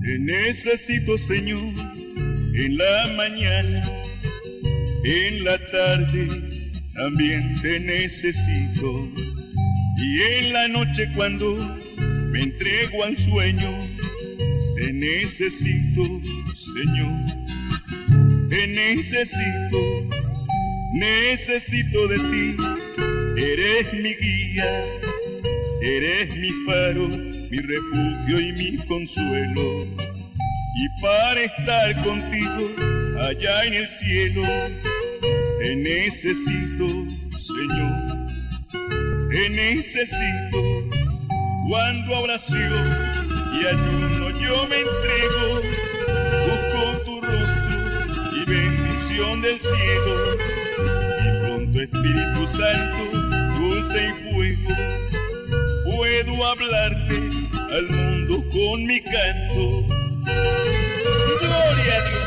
Te necesito, Señor, en la mañana, en la tarde también te necesito. Y en la noche cuando me entrego al sueño, te necesito, Señor. Te necesito, necesito de ti. Eres mi guía, eres mi faro, mi refugio y mi consuelo. Y para estar contigo allá en el cielo, te necesito, Señor. Te necesito cuando a oración y ayuno yo me entrego. Busco tu rostro y bendición del cielo, y con tu Espíritu Santo, dulce y fuego, puedo hablarle al mundo con mi canto. Gloria a Dios.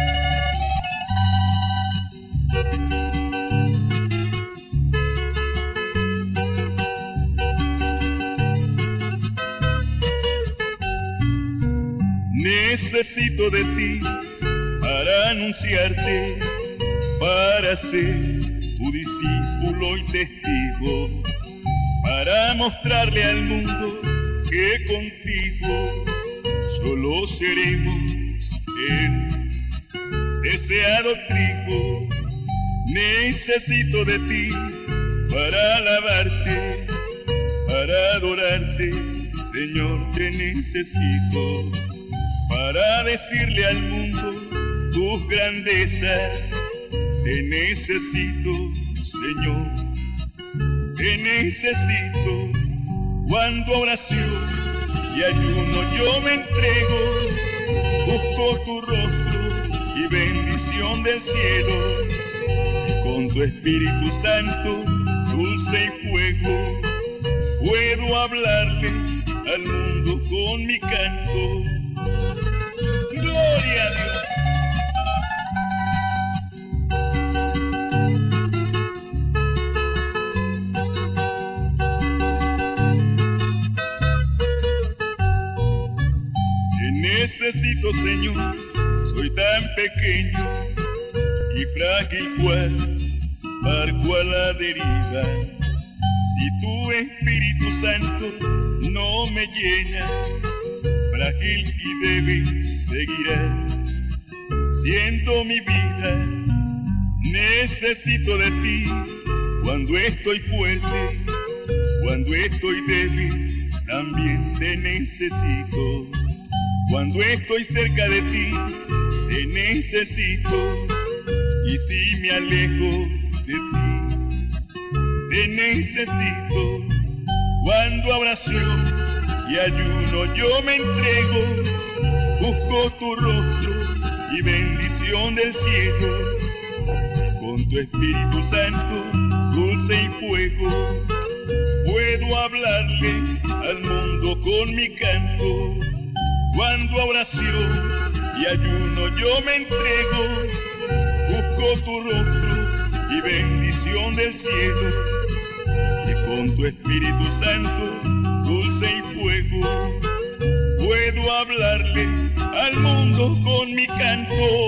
Necesito de ti para anunciarte, para ser tu discípulo y testigo, para mostrarle al mundo que contigo solo seremos el deseado trigo. Necesito de ti para alabarte, para adorarte, Señor, te necesito. Para decirle al mundo tus grandezas, te necesito, Señor. Te necesito cuando a oración y ayuno yo me entrego. Busco tu rostro y bendición del cielo, y con tu Espíritu Santo, dulce y fuego, puedo hablarle al mundo con mi canto. Gloria a Dios. Te necesito, Señor, soy tan pequeño y frágil cual barco a la deriva. Si tu Espíritu Santo no me llena, frágil y débil seguirá siendo mi vida. Necesito de ti cuando estoy fuerte, cuando estoy débil, también te necesito. Cuando estoy cerca de ti, te necesito. Y si me alejo de ti, te necesito. Cuando a oración y ayuno yo me entrego, busco tu rostro y bendición del cielo, y con tu Espíritu Santo, dulce y fuego, puedo hablarle al mundo con mi canto. Cuando a oración y ayuno yo me entrego, busco tu rostro y bendición del cielo, y con tu Espíritu Santo, dulce y fuego, puedo hablarle al mundo con mi canto.